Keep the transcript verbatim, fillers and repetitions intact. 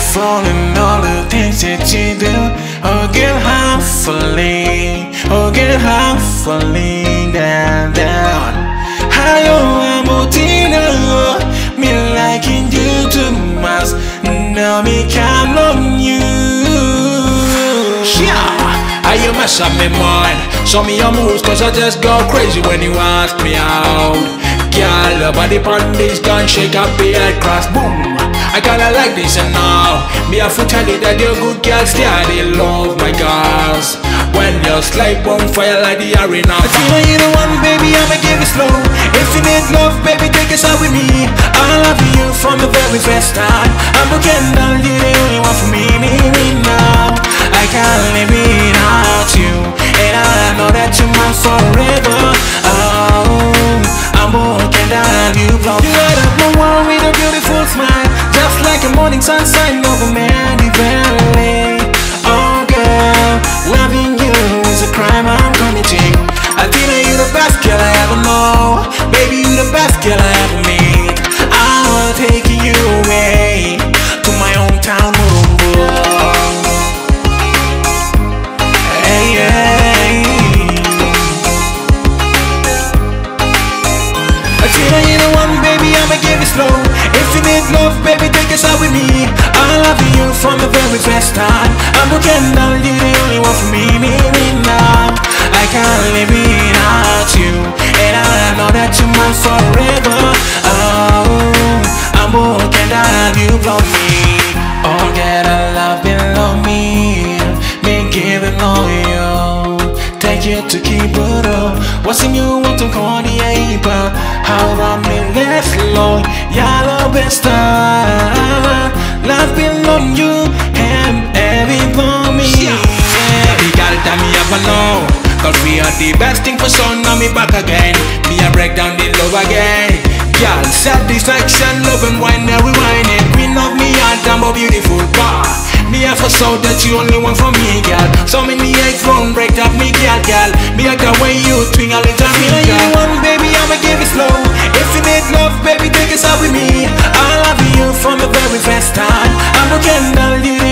rightful in all the things that you do. Oh, girl, hopefully, oh, girl, hopefully, down, down. How you Ambo Tina, me liking you too much. Now me count on you. Yeah, how you mess up my mind? Show me your moves, cause I just go crazy when you ask me out. Girl, your body pon this gun, shake up the head cross, boom. I kinda like this and now. Me a foot tell you that you're good girls, yeah, they love my girls. When your slide on fire like the arena. I feel you the one, baby, I'ma give it slow. If you need love, baby, take it out with me. I love you from the very first time. I'm a Kendal, you're the only one for me, me, me now. I can't live without you, and I know that you're mine forever. Oh, I'm a Kendal, you blow. You light up my world with a beautiful smile, just like a morning sunshine over Mandy Valley. Oh girl, loving you is a crime I'm committing. I think that you're the best girl I ever know. Baby, you're the best girl I ever meet. I'll take you away to my hometown, Mumbo. Hey, hey. I think that you're the one, baby, I'ma give it slow. If you need love, baby, take it out with me. I love you from the very first time. I'm a Kendal, you're the only one for me, me, me now. I can't live without you, and I know that you're mine forever. Oh, I'm a Kendal, you blow me. Oh, get a love below me, me give it all you. Take it to keep it up. What's in you want to call the paper? How about me less long? Yellow best star. Love below you and every for me. The girl that me have alone, cause we are the best thing for son. Now me back again, me a break down the love again. Girl, satisfaction, love and wine, now we wine it. Queen of me heart, I'm a beautiful bar. Me have a soul that you only want for me, girl. So many eggs won't break up me, girl, girl. Me like the way you twing a little me, girl. You one, baby, I'ma give it slow. If you need love, baby, take it out with me. I love you from the very first time. I'm a Kendal, you